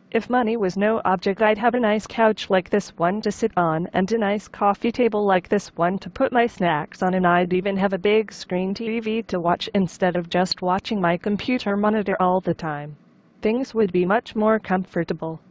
If money was no object, I'd have a nice couch like this one to sit on and a nice coffee table like this one to put my snacks on, and I'd even have a big screen TV to watch instead of just watching my computer monitor all the time. Things would be much more comfortable.